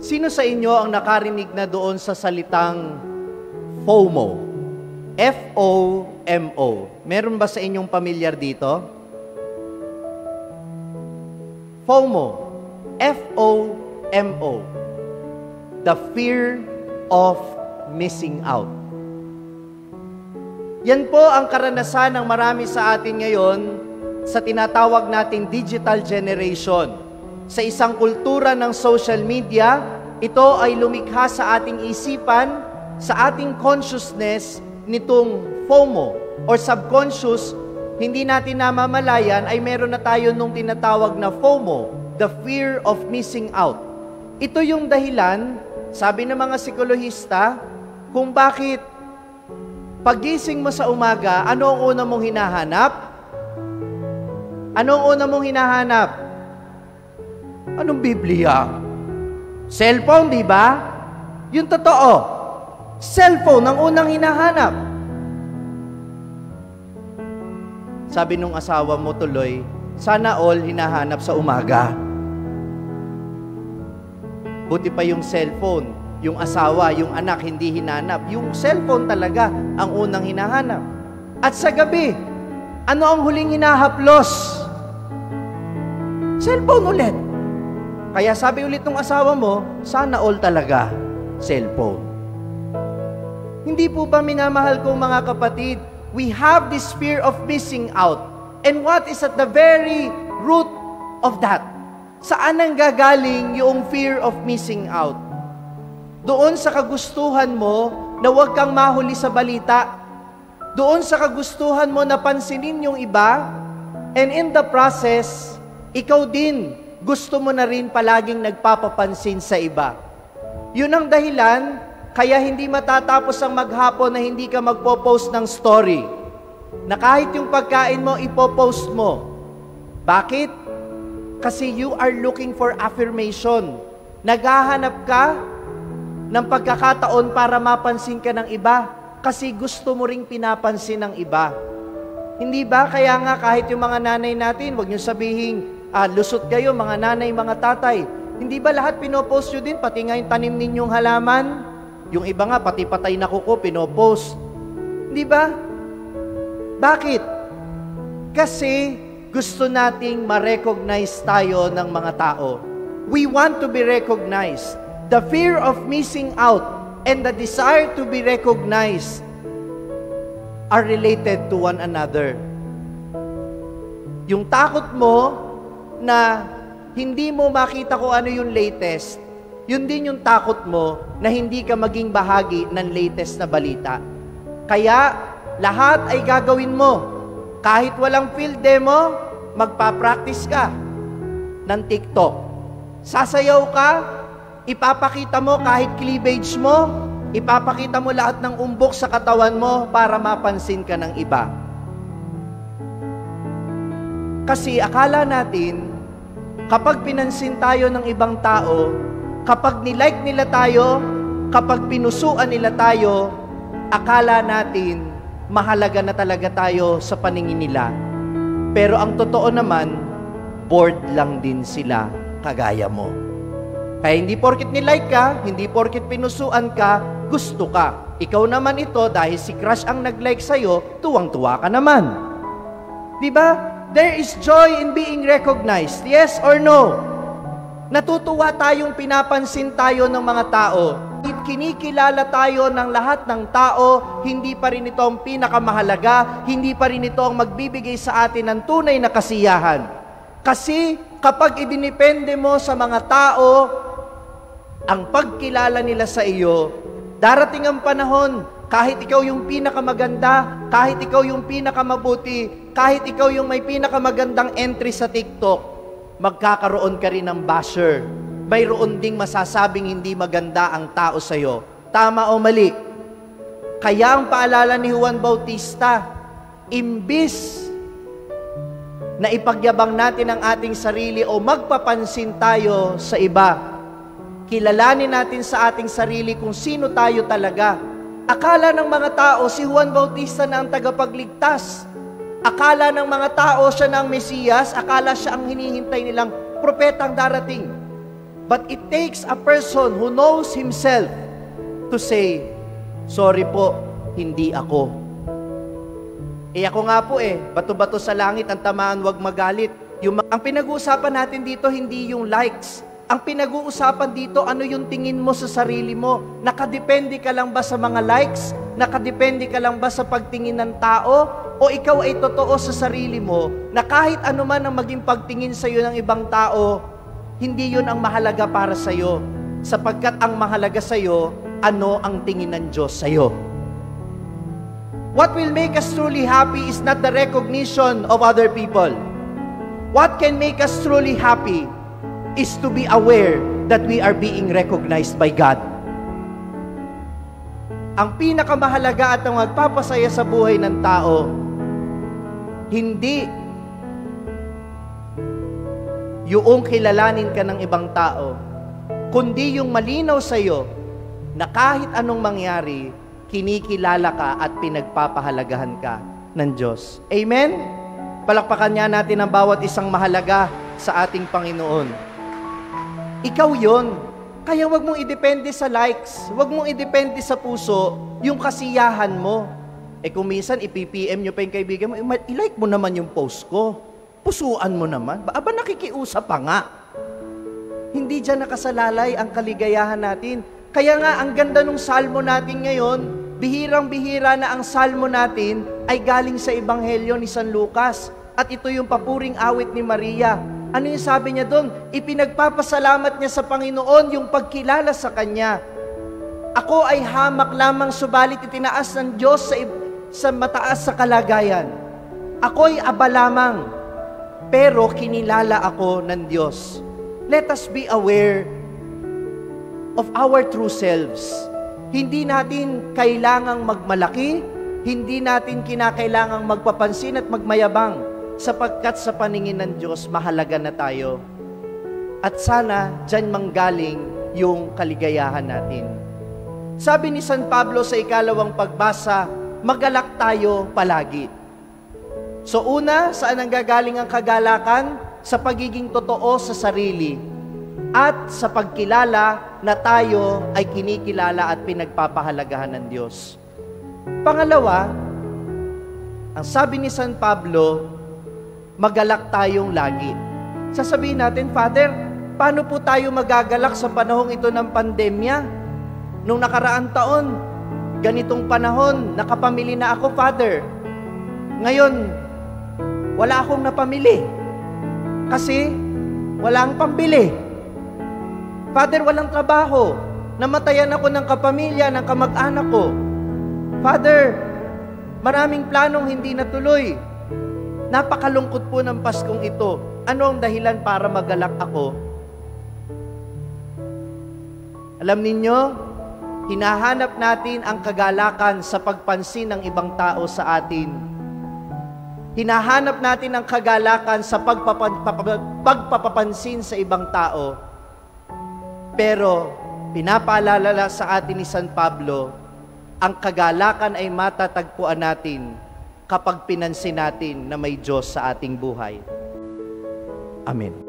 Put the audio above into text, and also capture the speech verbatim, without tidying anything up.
Sino sa inyo ang nakarinig na doon sa salitang FOMO? F O M O. Meron ba sa inyong pamilyar dito? FOMO. F O M O. The fear of missing out. Yan po ang karanasan ng marami sa atin ngayon sa tinatawag nating digital generation. Sa isang kultura ng social media, ito ay lumikha sa ating isipan, sa ating consciousness, nitong FOMO or subconscious, hindi natin namamalayan ay meron na tayo nung tinatawag na FOMO, the fear of missing out. Ito yung dahilan, sabi ng mga psikolohista, kung bakit pagising mo sa umaga, ano ang una mong hinahanap? Ano ang una mong hinahanap? Anong Biblia? Cellphone, di ba? Yung totoo. Cellphone ang unang hinahanap. Sabi nung asawa mo tuloy, sana all hinahanap sa umaga. Buti pa yung cellphone, yung asawa, yung anak hindi hinanap. Yung cellphone talaga ang unang hinahanap. At sa gabi, ano ang huling hinahaplos? Cellphone ulit. Kaya sabi ulit ng asawa mo, sana all talaga cellphone. Hindi po ba minamahal kong mga kapatid, we have this fear of missing out. And what is at the very root of that? Saan ang gagaling yung fear of missing out? Doon sa kagustuhan mo na huwag kang mahuli sa balita. Doon sa kagustuhan mo na pansinin yung iba. And in the process, ikaw din, gusto mo na rin palaging nagpapapansin sa iba. Yun ang dahilan, kaya hindi matatapos ang maghapon na hindi ka magpo-post ng story. Na kahit yung pagkain mo, ipopost mo. Bakit? Kasi you are looking for affirmation. Naghahanap ka ng pagkakataon para mapansin ka ng iba. Kasi gusto mo ring pinapansin ng iba. Hindi ba? Kaya nga kahit yung mga nanay natin, huwag nyo sabihin, ah, lusot kayo, mga nanay, mga tatay. Hindi ba lahat pinopost nyo din? Pati nga yung tanim ninyong halaman. Yung iba nga, pati patay na kuko, pinopost. Hindi ba? Bakit? Kasi gusto nating ma-recognize tayo ng mga tao. We want to be recognized. The fear of missing out and the desire to be recognized are related to one another. Yung takot mo na hindi mo makita kung ano yung latest, yun din yung takot mo na hindi ka maging bahagi ng latest na balita. Kaya, lahat ay gagawin mo. Kahit walang field demo, magpa-practice ka ng TikTok. Sasayaw ka, ipapakita mo kahit cleavage mo, ipapakita mo lahat ng umbok sa katawan mo para mapansin ka ng iba. Kasi akala natin, kapag pinansin tayo ng ibang tao, kapag nilike nila tayo, kapag pinusuan nila tayo, akala natin, mahalaga na talaga tayo sa paningin nila. Pero ang totoo naman, bored lang din sila kagaya mo. Kaya hindi porket nilike ka, hindi porket pinusuan ka, gusto ka. Ikaw naman ito, dahil si crush ang nag-like sa'yo, tuwang-tuwa ka naman. Diba? There is joy in being recognized. Yes or no? Natutuwa tayong pinapansin tayo ng mga tao. Kinikilala tayo ng lahat ng tao, hindi pa rin ito ang pinakamahalaga, hindi pa rin ito ang magbibigay sa atin ng tunay na kasiyahan. Kasi kapag idinipende mo sa mga tao, ang pagkilala nila sa iyo, darating ang panahon, kahit ikaw yung pinakamaganda, kahit ikaw yung pinakamabuti, kahit ikaw yung may pinakamagandang entry sa TikTok, magkakaroon ka rin ng basher. Mayroon ding masasabing hindi maganda ang tao sa'yo. Tama o mali? Kaya ang paalala ni Juan Bautista, imbis na ipagyabang natin ang ating sarili o magpapansin tayo sa iba, kilalanin natin sa ating sarili kung sino tayo talaga. Akala ng mga tao, si Juan Bautista na ang tagapagligtas. Akala ng mga tao siya na ang Mesiyas, akala siya ang hinihintay nilang propetang darating. But it takes a person who knows himself to say, sorry po, hindi ako. Eh ako nga po eh, bato-bato sa langit, ang tamaan wag magalit. Yung, ang pinag-uusapan natin dito, hindi yung likes. Ang pinag-uusapan dito, ano yung tingin mo sa sarili mo? Nakadepende ka lang ba sa mga likes? Nakadepende ka lang ba sa pagtingin ng tao? O ikaw ay totoo sa sarili mo na kahit ano man ang maging pagtingin sa iyo ng ibang tao, hindi yun ang mahalaga para sa iyo. Sapagkat ang mahalaga sa iyo, ano ang tingin ng Diyos sa iyo. What will make us truly happy is not the recognition of other people. What can make us truly happy is to be aware that we are being recognized by God. Ang pinakamahalaga at ang magpapasaya sa buhay ng tao, hindi yung kilalanin ka ng ibang tao, kundi yung malinaw sa iyo na kahit anong mangyari, kinikilala ka at pinagpapahalagahan ka ng Diyos. Amen? Palakpakan niya natin ang bawat isang mahalaga sa ating Panginoon. Ikaw yon. Kaya wag mong idepende sa likes, wag mong idepende sa puso, yung kasiyahan mo. Eh kung minsan ipi-P M nyo pa yung kaibigan mo, i-like mo naman yung post ko. Pusuan mo naman. Aba nakikiusap pa nga. Hindi dyan nakasalalay ang kaligayahan natin. Kaya nga, ang ganda ng salmo natin ngayon, bihirang-bihira na ang salmo natin ay galing sa Ebanghelyo ni San Lucas. At ito yung papuring awit ni Maria. Ano yung sabi niya doon? Ipinagpapasalamat niya sa Panginoon yung pagkilala sa Kanya. Ako ay hamak lamang, subalit itinaas ng Diyos sa, sa mataas sa kalagayan. Ako'y aba lamang, pero kinilala ako ng Diyos. Let us be aware of our true selves. Hindi natin kailangang magmalaki, hindi natin kinakailangang magpapansin at magmayabang, sapagkat sa paningin ng Diyos, mahalaga na tayo. At sana, dyan manggaling yung kaligayahan natin. Sabi ni San Pablo sa ikalawang pagbasa, magalak tayo palagi. So una, saan ang gagaling ang kagalakan? Sa pagiging totoo sa sarili at sa pagkilala na tayo ay kinikilala at pinagpapahalagahan ng Diyos. Pangalawa, ang sabi ni San Pablo, magalak tayong lagi. Sasabihin natin, Father, paano po tayo magagalak sa panahong ito ng pandemya? Nung nakaraang taon, ganitong panahon, nakapamili na ako, Father. Ngayon, wala akong napamili. Kasi, walang pambili. Father, walang trabaho. Namatayan ako ng kapamilya, ng kamag-anak ko. Father, maraming planong hindi natuloy. Napakalungkot po ng Paskong ito. Ano ang dahilan para magalak ako? Alam ninyo, hinahanap natin ang kagalakan sa pagpansin ng ibang tao sa atin. Hinahanap natin ang kagalakan sa pagpapan, pagpapapansin sa ibang tao. Pero, pinapaalala sa atin ni San Pablo, ang kagalakan ay matatagpuan natin kapag pinansin natin na may Diyos sa ating buhay. Amen.